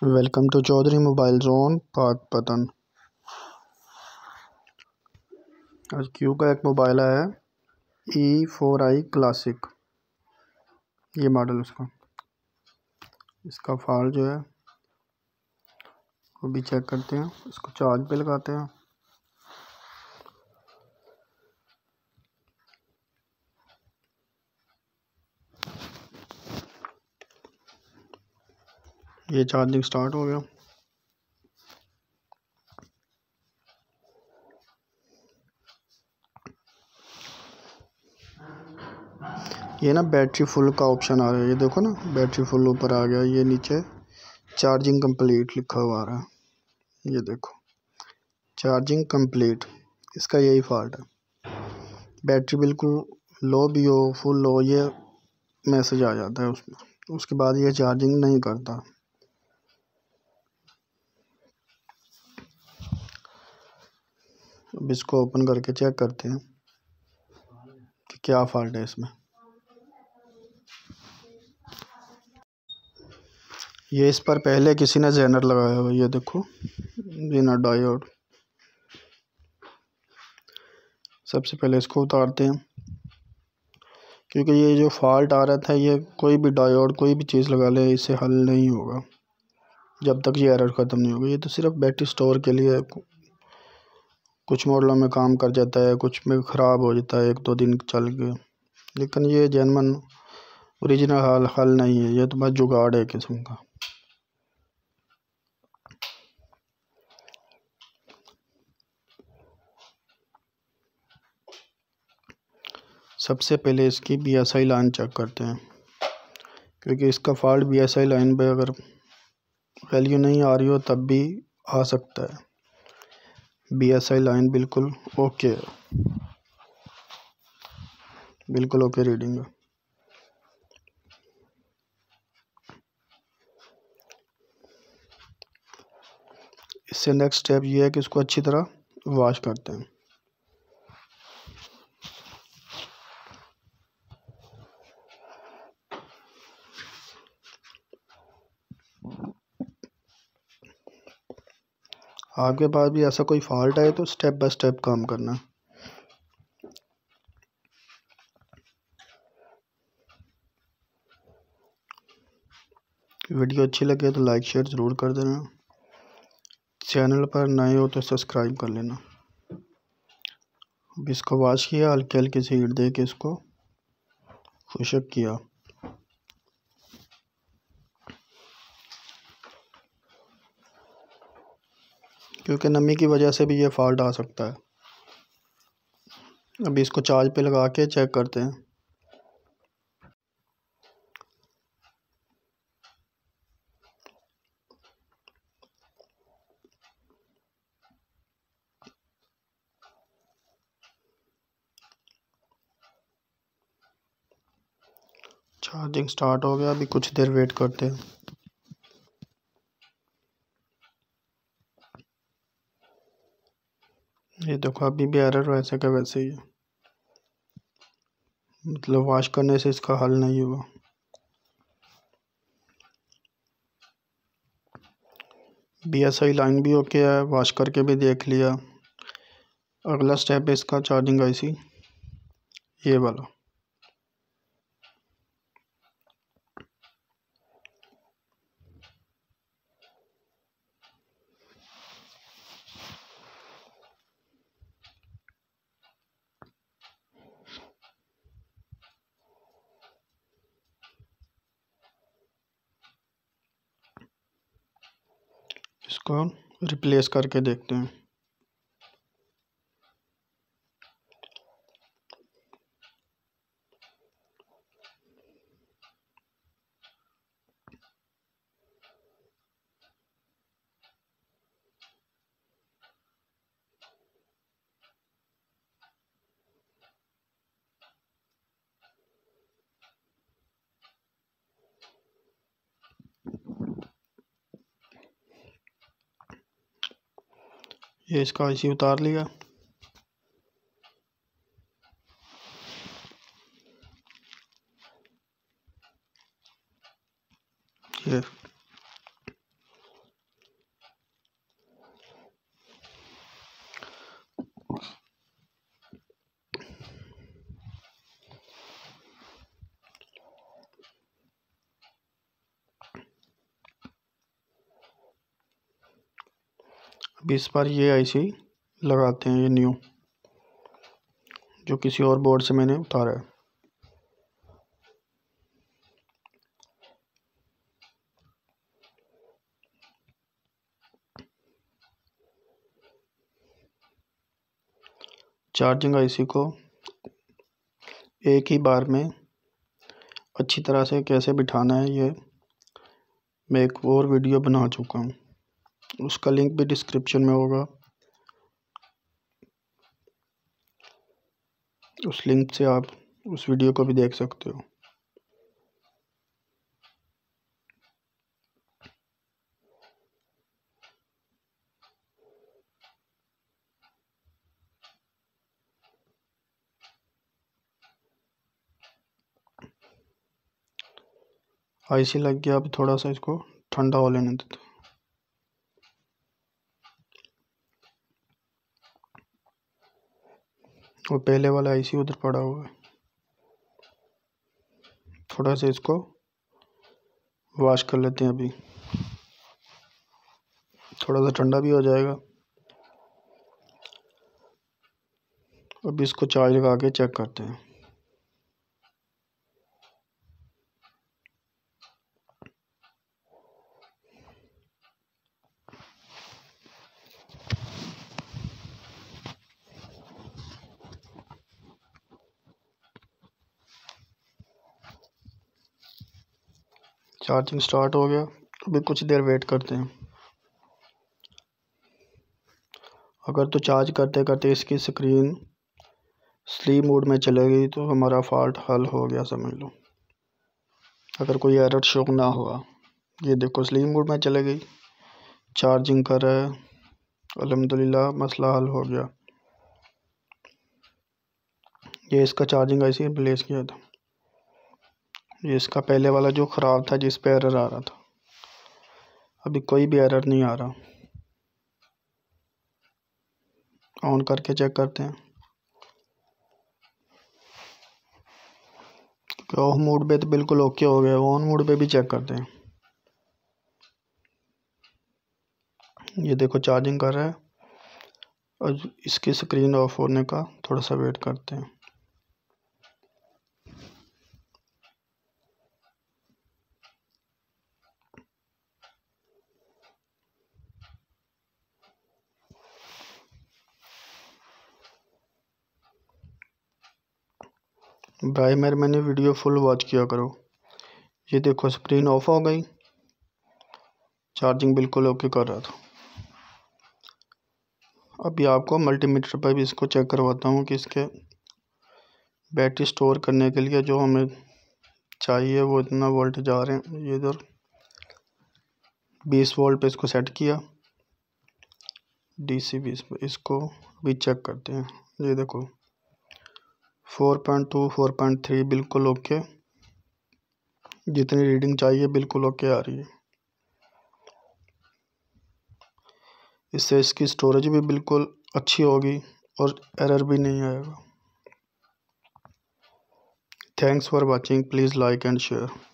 Welcome to Chaudhary mobile zone Pakpattan. आज क्यू का एक मोबाइल आया है E4i क्लासिक। ये मॉडल इसका फॉल्ट जो है वो भी चेक करते हैं। इसको चार्ज पे लगाते हैं। ये चार्जिंग स्टार्ट हो गया। ये ना बैटरी फुल का ऑप्शन आ रहा है। ये देखो ना, बैटरी फुल ऊपर आ गया। ये नीचे चार्जिंग कंप्लीट लिखा हुआ आ रहा है। ये देखो, चार्जिंग कंप्लीट। इसका यही फॉल्ट है। बैटरी बिल्कुल लो भी हो, फुल हो, ये मैसेज आ जाता है उसमें। उसके बाद ये चार्जिंग नहीं करता। अब इसको ओपन करके चेक करते हैं कि क्या फॉल्ट है इसमें। ये इस पर पहले किसी ने जेनर लगाया हुआ। ये देखो, जेनर डायोड। सबसे पहले इसको उतारते हैं, क्योंकि ये जो फॉल्ट आ रहा था, ये कोई भी डायोड कोई भी चीज़ लगा ले इससे हल नहीं होगा जब तक ये एरर ख़त्म नहीं होगा। ये तो सिर्फ बैटरी स्टोर के लिए कुछ मॉडलों में काम कर जाता है, कुछ में ख़राब हो जाता है 1-2 दिन चल के। लेकिन ये जेनवन ओरिजिनल हल नहीं है। ये तो बस जुगाड़ है किस्म का। सबसे पहले इसकी BSI लाइन चेक करते हैं, क्योंकि इसका फॉल्ट BSI लाइन पे अगर वैल्यू नहीं आ रही हो तब भी आ सकता है। BSI लाइन बिल्कुल ओके है, बिल्कुल ओके रीडिंग है। इससे नेक्स्ट स्टेप ये है कि इसको अच्छी तरह वॉश करते हैं। आपके पास भी ऐसा कोई फॉल्ट है तो स्टेप बाय स्टेप काम करना। वीडियो अच्छी लगे तो लाइक शेयर ज़रूर कर देना। चैनल पर नए हो तो सब्सक्राइब कर लेना। अब इसको वॉश किया, हल्की हल्की सी हीट दे के इसको खुशक किया। क्योंकि नमी की वजह से भी ये फॉल्ट आ सकता है। अभी इसको चार्ज पे लगा के चेक करते हैं। चार्जिंग स्टार्ट हो गया। अभी कुछ देर वेट करते हैं। ये देखो, अभी भी एरर वैसे का वैसे ही है। मतलब वॉश करने से इसका हल नहीं हुआ। BSI लाइन भी ओके है, वॉश करके भी देख लिया। अगला स्टेप है इसका चार्जिंग IC, ये वाला। इसको रिप्लेस करके देखते हैं। ये इसका IC उतार लिया। ये अब इस बार ये आईसी लगाते हैं, ये न्यू जो किसी और बोर्ड से मैंने उतारा है। चार्जिंग आईसी को एक ही बार में अच्छी तरह से कैसे बिठाना है, ये मैं एक और वीडियो बना चुका हूँ, उसका लिंक भी डिस्क्रिप्शन में होगा। उस लिंक से आप उस वीडियो को भी देख सकते हो। आईसी लग गया, अब थोड़ा सा इसको ठंडा हो लेने देते। और पहले वाला आईसी उधर पड़ा हुआ है, थोड़ा सा इसको वॉश कर लेते हैं। अभी थोड़ा सा ठंडा भी हो जाएगा। अब इसको चार्ज लगा के चेक करते हैं। चार्जिंग स्टार्ट हो गया। अभी कुछ देर वेट करते हैं। अगर तो चार्ज करते करते इसकी स्क्रीन स्लीप मोड में चले गई तो हमारा फॉल्ट हल हो गया समझ लो। अगर कोई एरर शो ना हुआ, ये देखो स्लीप मोड में चले गई, चार्जिंग कर रहा है, अल्हम्दुलिल्लाह मसला हल हो गया। ये इसका चार्जिंग आईसी रिप्लेस किया था। ये इसका पहले वाला जो ख़राब था, जिस पे एरर आ रहा था। अभी कोई भी एरर नहीं आ रहा। ऑन करके चेक करते हैं। ऑफ मोड पे तो बिल्कुल ओके हो गया, ऑन मोड पे भी चेक करते हैं। ये देखो चार्जिंग कर रहा है और इसकी स्क्रीन ऑफ होने का थोड़ा सा वेट करते हैं। भाई मैंने वीडियो फुल वॉच किया करो। ये देखो स्क्रीन ऑफ हो गई, चार्जिंग बिल्कुल ओके कर रहा था। अभी आपको मल्टीमीटर पर भी इसको चेक करवाता हूँ कि इसके बैटरी स्टोर करने के लिए जो हमें चाहिए वो इतना वोल्ट जा रहे हैं। ये इधर 20 वोल्ट पे इसको सेट किया, DC 20 पे। इसको भी चेक करते हैं। ये देखो 4.2 4.3 बिल्कुल ओके, जितनी रीडिंग चाहिए बिल्कुल ओके आ रही है। इससे इसकी स्टोरेज भी बिल्कुल अच्छी होगी और एरर भी नहीं आएगा। Thanks for watching, please like and share.